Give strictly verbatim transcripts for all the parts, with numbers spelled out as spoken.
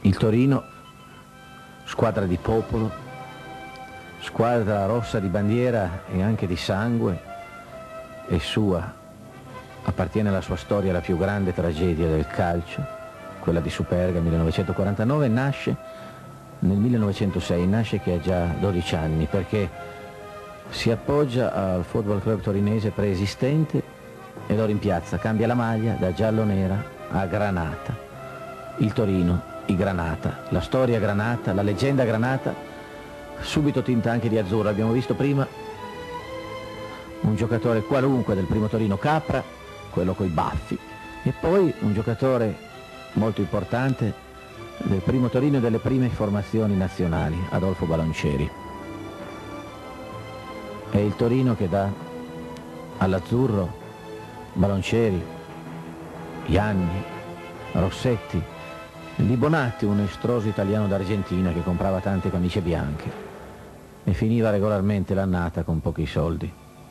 Il Torino, squadra di popolo, squadra rossa di bandiera e anche di sangue, è sua, appartiene alla sua storia la più grande tragedia del calcio, quella di Superga millenovecentoquarantanove, nasce nel millenovecentosei, nasce che ha già dodici anni, perché si appoggia al Football Club torinese preesistente e lo rimpiazza, cambia la maglia da giallo-nera a granata. Il Torino, i Granata, la storia Granata, la leggenda Granata, subito tinta anche di azzurro. Abbiamo visto prima un giocatore qualunque del primo Torino, Capra, quello coi baffi, e poi un giocatore molto importante del primo Torino e delle prime formazioni nazionali, Adolfo Baloncieri. È il Torino che dà all'azzurro Baloncieri, Ianni, Rossetti, Libonati, un estroso italiano d'Argentina che comprava tante camicie bianche e finiva regolarmente l'annata con pochi soldi.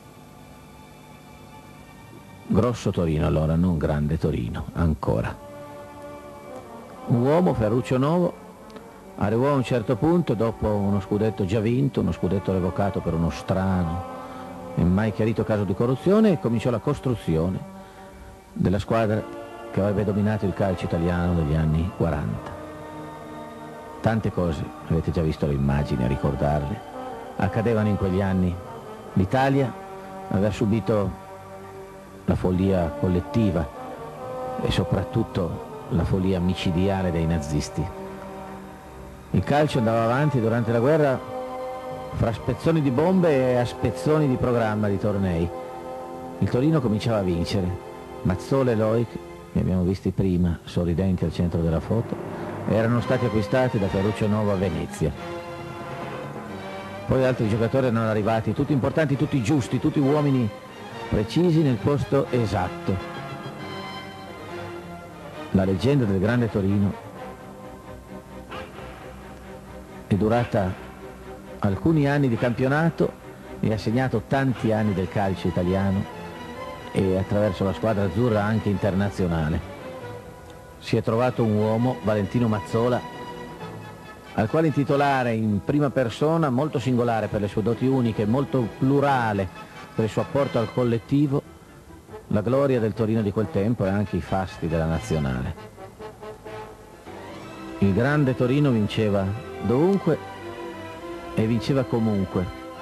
Grosso Torino allora, non grande Torino, ancora. Un uomo, Ferruccio Novo, arrivò a un certo punto, dopo uno scudetto già vinto, uno scudetto revocato per uno strano e mai chiarito caso di corruzione, e cominciò la costruzione della squadra che avrebbe dominato il calcio italiano degli anni quaranta. Tante cose, avete già visto le immagini a ricordarle, accadevano in quegli anni. L'Italia aveva subito la follia collettiva e soprattutto la follia micidiale dei nazisti. Il calcio andava avanti durante la guerra fra spezzoni di bombe e a spezzoni di programma di tornei. Il Torino cominciava a vincere. Mazzola e Loic, li abbiamo visti prima, sorridenti al centro della foto, erano stati acquistati da Ferruccio Novo a Venezia. Poi altri giocatori erano arrivati, tutti importanti, tutti giusti, tutti uomini precisi nel posto esatto. La leggenda del grande Torino è durata alcuni anni di campionato e ha segnato tanti anni del calcio italiano e attraverso la squadra azzurra anche internazionale. Si è trovato un uomo, Valentino Mazzola, al quale intitolare in prima persona, molto singolare per le sue doti uniche, molto plurale per il suo apporto al collettivo, la gloria del Torino di quel tempo e anche i fasti della nazionale. Il grande Torino vinceva dovunque e vinceva comunque,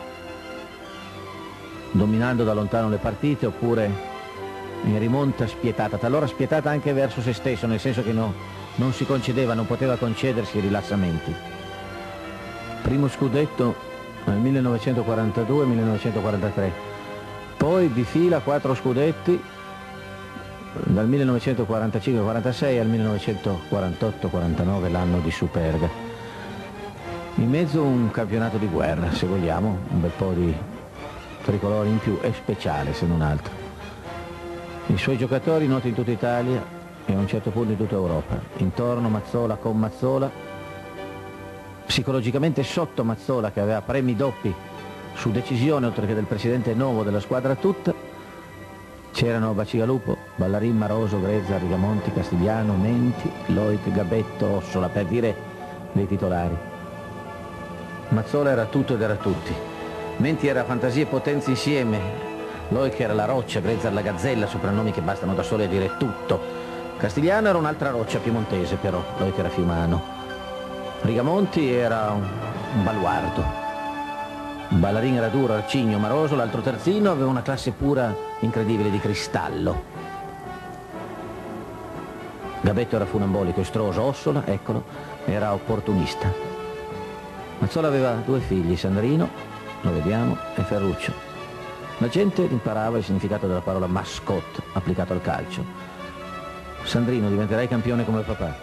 dominando da lontano le partite oppure in rimonta spietata, talora spietata anche verso se stesso, nel senso che no, non si concedeva, non poteva concedersi rilassamenti. Primo scudetto nel millenovecentoquarantadue millenovecentoquarantatré, poi di fila quattro scudetti dal millenovecentoquarantacinque quarantasei al millenovecentoquarantotto quarantanove, l'anno di Superga. In mezzo un campionato di guerra, se vogliamo, un bel po' di tricolori in più, e speciale se non altro. I suoi giocatori noti in tutta Italia e a un certo punto in tutta Europa. Intorno Mazzola, con Mazzola, psicologicamente sotto Mazzola, che aveva premi doppi su decisione, oltre che del presidente Novo, della squadra tutta, c'erano Bacigalupo, Ballarin, Maroso, Grezza, Rigamonti, Castigliano, Menti, Loic, Gabetto, Ossola, per dire dei titolari. Mazzola era tutto ed era tutti. Menti era fantasia e potenza insieme, Loic era la roccia, Grezza era la gazzella, soprannomi che bastano da soli a dire tutto. Castigliano era un'altra roccia piemontese, però Loic era fiumano. Rigamonti era un, un baluardo. Ballarin era duro, arcigno, Maroso, l'altro terzino, aveva una classe pura incredibile di cristallo. Gabetto era funambolico, estroso, Ossola, eccolo, era opportunista. Mazzola aveva due figli, Sandrino, lo vediamo, e Ferruccio. La gente imparava il significato della parola mascotte applicato al calcio. Sandrino, diventerai campione come papà.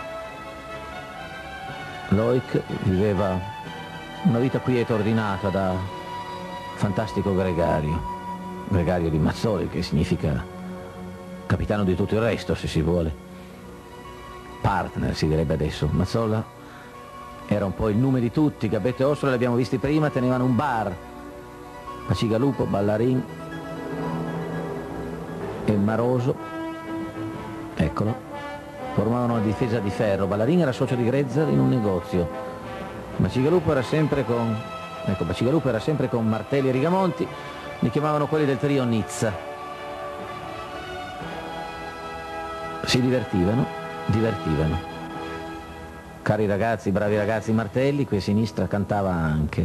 Loic viveva una vita quieta, ordinata da fantastico gregario, gregario di Mazzoli, che significa capitano di tutto il resto, se si vuole. Partner si direbbe adesso. Mazzola era un po' il nome di tutti. Gabetto e Ossola, li abbiamo visti prima, tenevano un bar. Bacigalupo, Ballarin e Maroso, eccolo, formavano una difesa di ferro. Ballarin era socio di Grezza in un negozio. Bacigalupo era sempre con, ecco, Bacigalupo era sempre con Martelli e Rigamonti, li chiamavano quelli del trio Nizza. Si divertivano, divertivano. Cari ragazzi, bravi ragazzi Martelli, qui a sinistra cantava anche.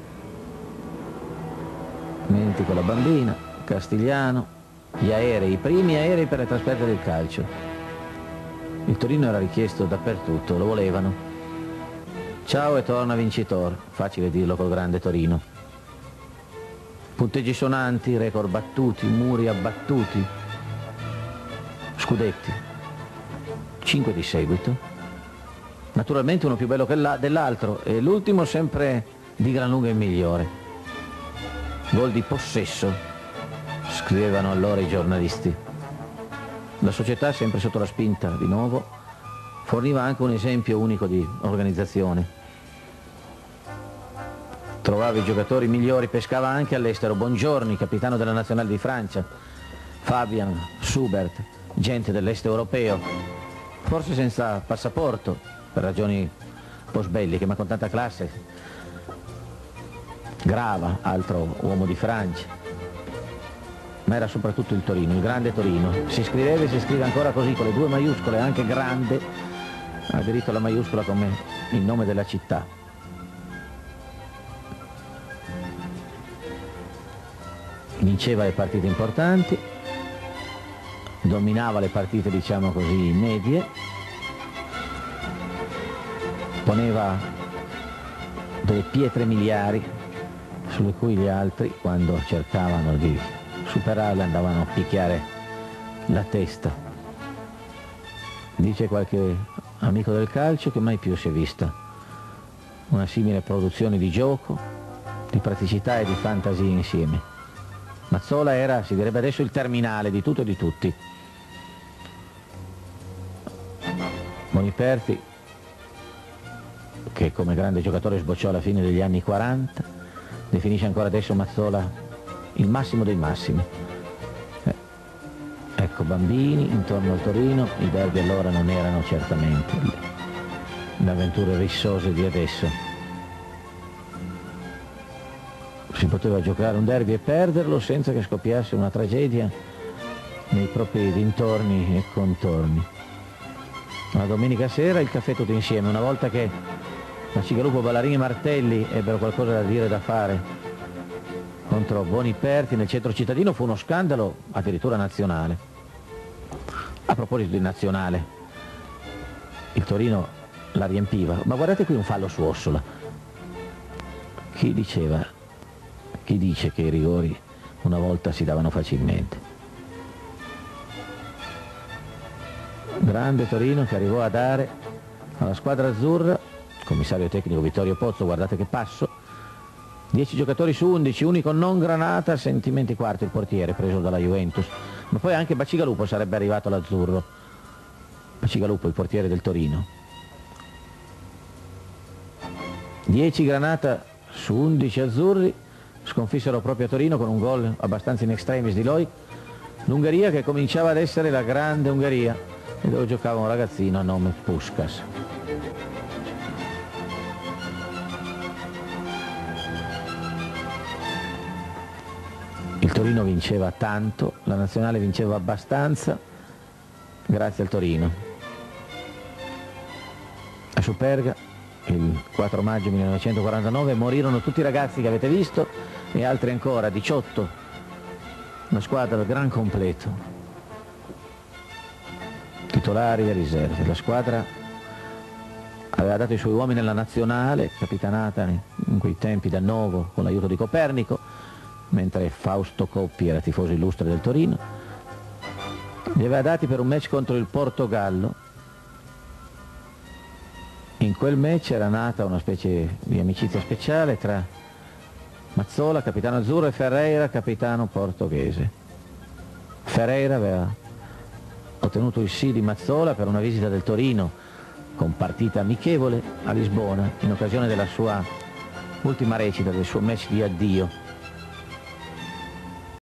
Menti con la bambina, Castigliano, gli aerei, i primi aerei per le trasferte del calcio. Il Torino era richiesto dappertutto, lo volevano. Ciao e torna vincitor, facile dirlo col grande Torino. Punteggi sonanti, record battuti, muri abbattuti, scudetti, cinque di seguito, naturalmente uno più bello che dell'altro e l'ultimo sempre di gran lunga il migliore. Gol di possesso, scrivevano allora i giornalisti. La società, sempre sotto la spinta di nuovo, forniva anche un esempio unico di organizzazione. Trovava i giocatori migliori, pescava anche all'estero. Bongiorni, capitano della nazionale di Francia, Fabian, Schubert, gente dell'est europeo, forse senza passaporto, per ragioni post-belliche, ma con tanta classe. Grava, altro uomo di Francia. Ma era soprattutto il Torino, il grande Torino. Si scriveva e si scrive ancora così, con le due maiuscole, anche grande, ha aderito alla maiuscola come il nome della città. Vinceva le partite importanti, dominava le partite, diciamo così, medie, poneva delle pietre miliari sulle cui gli altri, quando cercavano di superarle, andavano a picchiare la testa. Dice qualche amico del calcio che mai più si è vista una simile produzione di gioco, di praticità e di fantasia insieme. Mazzola era, si direbbe adesso, il terminale di tutto e di tutti. Boniperti, che come grande giocatore sbocciò alla fine degli anni quaranta, definisce ancora adesso Mazzola il massimo dei massimi. Eh, ecco, bambini intorno al Torino, i derby allora non erano certamente le avventure rissose di adesso. Si poteva giocare un derby e perderlo senza che scoppiasse una tragedia nei propri dintorni e contorni. Una domenica sera il caffè tutto insieme, una volta che Bacigalupo, Ballarin e Martelli ebbero qualcosa da dire e da fare contro Boniperti nel centro cittadino, fu uno scandalo addirittura nazionale. A proposito di nazionale, il Torino la riempiva, ma guardate qui un fallo su Ossola. Chi diceva, chi dice che i rigori una volta si davano facilmente? Grande Torino che arrivò a dare alla squadra azzurra, commissario tecnico Vittorio Pozzo, guardate che passo, dieci giocatori su undici, unico non Granata, sentimenti quarto il portiere preso dalla Juventus, ma poi anche Bacigalupo sarebbe arrivato all'azzurro. Bacigalupo, il portiere del Torino. dieci Granata su undici azzurri, sconfissero proprio a Torino con un gol abbastanza in extremis di Loic, l'Ungheria che cominciava ad essere la grande Ungheria e dove giocava un ragazzino a nome Puskas. Il Torino vinceva tanto, la nazionale vinceva abbastanza, grazie al Torino. A Superga, il quattro maggio millenovecentoquarantanove, morirono tutti i ragazzi che avete visto e altri ancora, diciotto, una squadra al gran completo, titolari e riserve. La squadra aveva dato i suoi uomini alla nazionale, capitanata in quei tempi da Novo con l'aiuto di Copernico, mentre Fausto Coppi era tifoso illustre del Torino. Li aveva dati per un match contro il Portogallo. In quel match era nata una specie di amicizia speciale tra Mazzola, capitano azzurro, e Ferreira, capitano portoghese. Ferreira aveva ottenuto il sì di Mazzola per una visita del Torino con partita amichevole a Lisbona in occasione della sua ultima recita, del suo match di addio